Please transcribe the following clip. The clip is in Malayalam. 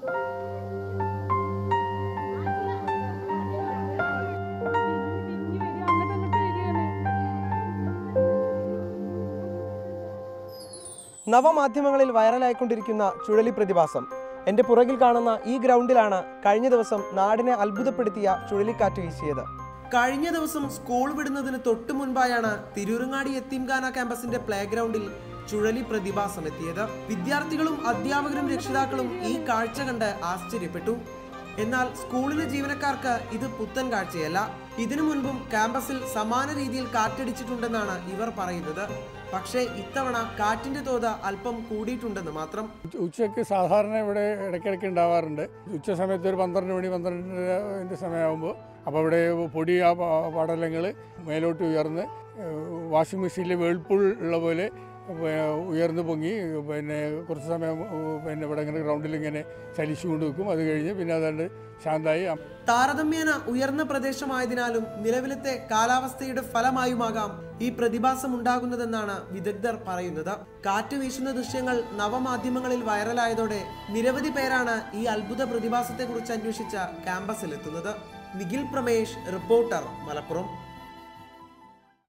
നവമാധ്യമങ്ങളിൽ വൈറലായിക്കൊണ്ടിരിക്കുന്ന ചുഴലി പ്രതിഭാസം. എൻ്റെ പുറകിൽ കാണുന്ന ഈ ഗ്രൗണ്ടിലാണ് കഴിഞ്ഞ ദിവസം നാടിനെ അത്ഭുതപ്പെടുത്തിയ ചുഴലിക്കാറ്റ് വീശിയത്. കഴിഞ്ഞ ദിവസം സ്കൂൾ വിടുന്നതിന് തൊട്ടു മുൻപായാണ് തിരൂരങ്ങാടി യത്തീംഖാന ക്യാമ്പസിന്റെ പ്ലേ ഗ്രൗണ്ടിൽ ചുഴലി പ്രതിഭാസം എത്തിയത്. വിദ്യാർത്ഥികളും അധ്യാപകരും രക്ഷിതാക്കളും ഈ കാഴ്ച കണ്ട് ആശ്ചര്യപ്പെട്ടു. എന്നാൽ സ്കൂളിലെ ജീവനക്കാർക്ക് ഇത് പുത്തൻ കാഴ്ചയല്ല. ഇതിനു മുൻപും ക്യാമ്പസിൽ സമാന രീതിയിൽ കാറ്റടിച്ചിട്ടുണ്ടെന്നാണ് ഇവർ പറയുന്നത്. പക്ഷേ ഇത്തവണ കാറ്റിന്റെ തോത് അല്പം കൂടിയിട്ടുണ്ടെന്ന് മാത്രം. ഉച്ചയ്ക്ക് സാധാരണ ഇവിടെ ഇടയ്ക്കിടയ്ക്ക് ഉണ്ടാവാറുണ്ട്. ഉച്ച സമയത്ത് ഒരു 12 മണി 12:30 സമയമാകുമ്പോൾ അപ്പോൾ ഇവിടെ പൊടി പടലങ്ങൾ മേലോട്ട് ഉയർന്ന് വാഷിംഗ് മെഷീനിൽ വേൾപൂൾ ഉള്ള പോലെ ഉയർന്നു പൊങ്ങി കുറച്ച് സമയം ഇവിടെ ഇങ്ങനെ ഗ്രൗണ്ടിൽ ഇങ്ങനെ ചലിച്ചുകൊണ്ട് വെക്കും. അത് കഴിഞ്ഞ് പിന്നെ അതുകൊണ്ട് ശാന്തമായി. താരതമ്യേന ഉയർന്ന പ്രദേശമായതിനാലും നിലവിലത്തെ കാലാവസ്ഥയുടെ ഫലമായുമാകാം ഈ പ്രതിഭാസം ഉണ്ടാകുന്നതെന്നാണ് വിദഗ്ധർ പറയുന്നത്. കാറ്റ് വീശുന്ന ദൃശ്യങ്ങൾ നവമാധ്യമങ്ങളിൽ വൈറലായതോടെ നിരവധി പേരാണ് ഈ അത്ഭുത പ്രതിഭാസത്തെക്കുറിച്ച് അന്വേഷിച്ച ക്യാമ്പസിലെത്തുന്നത്. നിഖിൽ പ്രമേഷ്, റിപ്പോർട്ടർ, മലപ്പുറം.